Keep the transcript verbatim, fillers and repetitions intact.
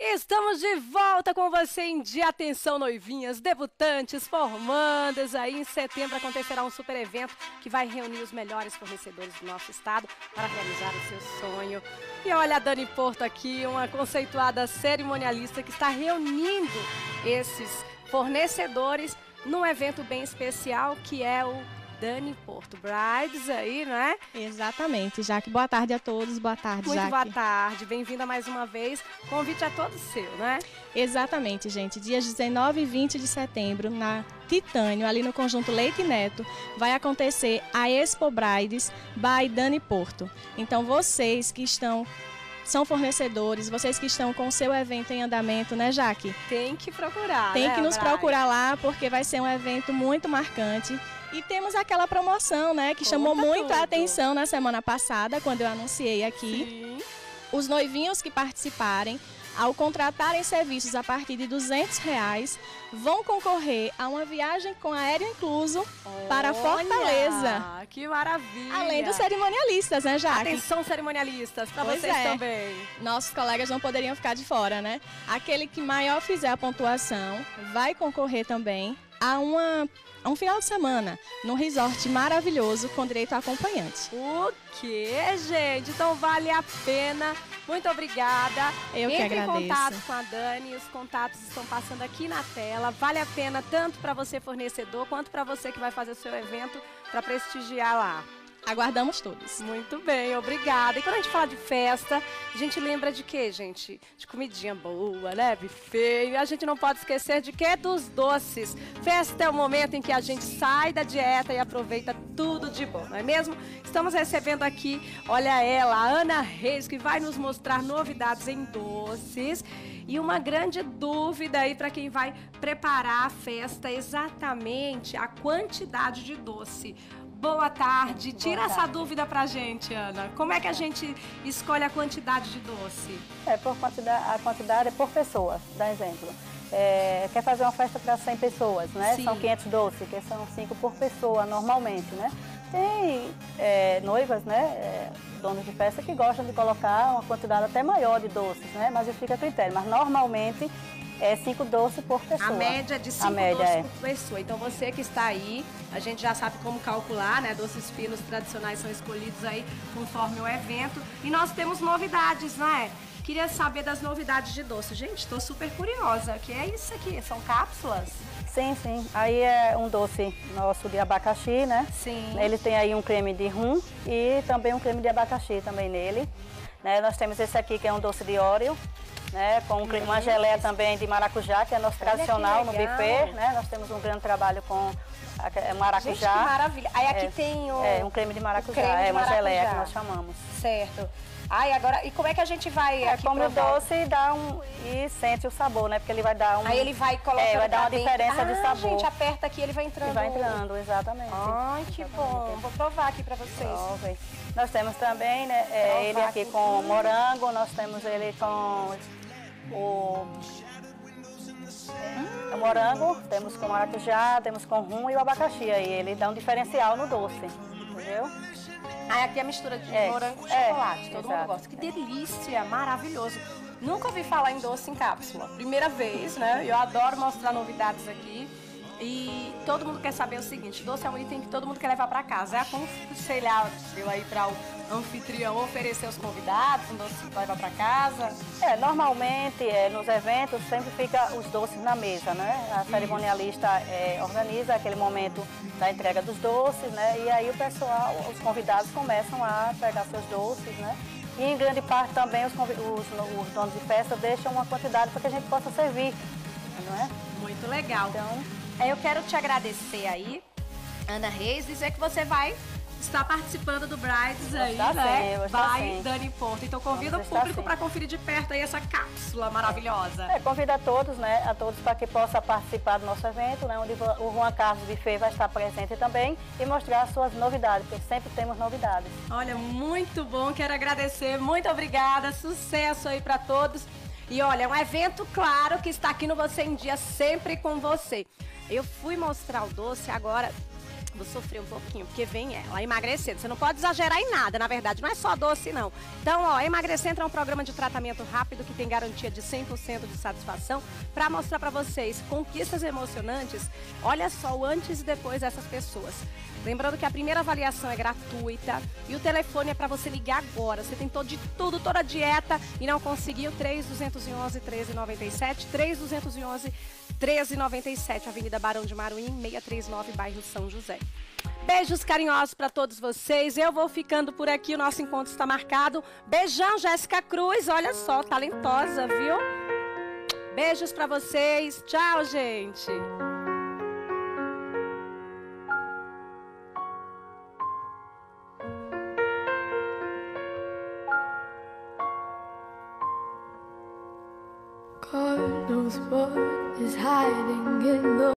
Estamos de volta com você em dia. Atenção, noivinhas, debutantes, formandas. Aí em setembro acontecerá um super evento que vai reunir os melhores fornecedores do nosso estado para realizar o seu sonho. E olha a Dani Porto aqui, uma conceituada cerimonialista que está reunindo esses fornecedores num evento bem especial que é o Dani Porto Brides aí, não é? Exatamente, Jaque. Boa tarde a todos, boa tarde, Muito Jaque. boa tarde, bem-vinda mais uma vez. Convite a todos seu, né? Exatamente, gente. Dias dezenove e vinte de setembro, na Titânio, ali no Conjunto Leite Neto, vai acontecer a Expo Brides by Dani Porto. Então, vocês que estão... são fornecedores, vocês que estão com o seu evento em andamento, né, Jaque? Tem que procurar, Tem né, que nos Brides? procurar lá, porque vai ser um evento muito marcante. E temos aquela promoção, né, que Conta chamou muito tudo. a atenção na semana passada, quando eu anunciei aqui. Sim. Os noivinhos que participarem, ao contratarem serviços a partir de duzentos reais, vão concorrer a uma viagem com aéreo incluso para Fortaleza. Olha, que maravilha! Além dos cerimonialistas, né, Jaque? Atenção, cerimonialistas, para Pois vocês é. também. Nossos colegas não poderiam ficar de fora, né? Aquele que maior fizer a pontuação vai concorrer também a, uma, a um final de semana num resort maravilhoso com direito a acompanhante. O quê, gente? Então vale a pena. Muito obrigada. Eu que Entre em agradeço. contato com a Dani, os contatos estão passando aqui na tela. Vale a pena tanto para você fornecedor, quanto para você que vai fazer o seu evento para prestigiar lá. Aguardamos todos. Muito bem, obrigada. E quando a gente fala de festa, a gente lembra de quê, gente? De comidinha boa, né? Buffet. E a gente não pode esquecer de quê? Dos doces. Festa é o momento em que a gente sai da dieta e aproveita tudo de bom, não é mesmo? Estamos recebendo aqui, olha ela, a Ana Reis, que vai nos mostrar novidades em doces. E uma grande dúvida aí para quem vai preparar a festa, exatamente a quantidade de doce. Boa tarde. Tira Boa essa tarde. dúvida pra gente, Ana. Como é que a gente escolhe a quantidade de doce? É, por quantidade, a quantidade é por pessoa, dá exemplo. É, quer fazer uma festa para cem pessoas, né? Sim. São quinhentos doces, que são cinco por pessoa normalmente, né? Tem é, noivas, né, é, donos de festa que gostam de colocar uma quantidade até maior de doces, né? Mas isso fica a critério. Mas normalmente é cinco doces por pessoa. A média é de cinco média doces é. por pessoa. Então você que está aí, a gente já sabe como calcular, né? Doces finos tradicionais são escolhidos aí conforme o evento. E nós temos novidades, né? Queria saber das novidades de doce. Gente, estou super curiosa. O que é isso aqui? São cápsulas? Sim, sim. Aí é um doce nosso de abacaxi, né? Sim. Ele tem aí um creme de rum e também um creme de abacaxi também nele. Né? Nós temos esse aqui que é um doce de Oreo, né? Com um creme- uma geleia também de maracujá, que é nosso Olha que tradicional no legal. buffet. Né? Nós temos um grande trabalho com a- é, maracujá. Gente, que maravilha. Aí aqui É, tem o... É, um creme de maracujá, o creme de é uma geleia maracujá. que nós chamamos. Certo. Ai, agora... E como é que a gente vai É, aqui come o provar? doce e, dá um, e sente o sabor, né? Porque ele vai dar um... Aí ele vai colocando É, vai dar pra uma dentro. diferença ah, de sabor. gente, aperta aqui, ele vai entrando. E vai entrando, exatamente. Ai, que Exatamente. bom. Vou provar aqui pra vocês. Jovem. Nós temos também, né, é, Provar ele aqui aqui. com morango, nós temos ele com o, o morango, temos com maracujá, temos com rum e o abacaxi aí, ele dá um diferencial no doce, entendeu? Aí aqui a mistura de É, morango com é, chocolate. Todo mundo exato. gosta. Que delícia, maravilhoso. Nunca ouvi falar em doce em cápsula. Primeira vez, né? Eu adoro mostrar novidades aqui. E todo mundo quer saber o seguinte, doce é um item que todo mundo quer levar para casa. É aconselhável aí para o anfitrião oferecer aos convidados, um doce para levar para casa. É, normalmente é, nos eventos sempre fica os doces na mesa, né? A cerimonialista é, organiza aquele momento da entrega dos doces, né? E aí o pessoal, os convidados começam a pegar seus doces, né? E em grande parte também os, convi- os, os donos de festa deixam uma quantidade para que a gente possa servir, não é? Muito legal. Então, Aí eu quero te agradecer aí, Ana Reis, dizer que você vai estar participando do Brides aí, estar né? sim, eu vou estar Vai, sim. Dani Porto. Então convida o Vamos estar público sim. para conferir de perto aí essa cápsula maravilhosa. é, convido a todos, né? A todos para que possam participar do nosso evento, né? Onde o Juan Carlos Buffet vai estar presente também e mostrar as suas novidades, porque sempre temos novidades. Olha, muito bom, quero agradecer, muito obrigada, sucesso aí para todos. E olha, é um evento, claro, que está aqui no Você em Dia, sempre com você. Eu fui mostrar o doce, agora vou sofrer um pouquinho, porque vem ela, emagrecendo. Você não pode exagerar em nada, na verdade, não é só doce, não. Então, ó, Emagrecendo é um programa de tratamento rápido que tem garantia de cem por cento de satisfação para mostrar para vocês conquistas emocionantes. Olha só o antes e depois dessas pessoas. Lembrando que a primeira avaliação é gratuita e o telefone é para você ligar agora. Você tentou de tudo, toda a dieta e não conseguiu, três dois um um, treze noventa e sete, três dois um um, treze noventa e sete, Avenida Barão de Maruim, seiscentos e trinta e nove, bairro São José. Beijos carinhosos para todos vocês. Eu vou ficando por aqui, o nosso encontro está marcado. Beijão, Jéssica Cruz, olha só, talentosa, viu? Beijos para vocês. Tchau, gente. God knows what is hiding in the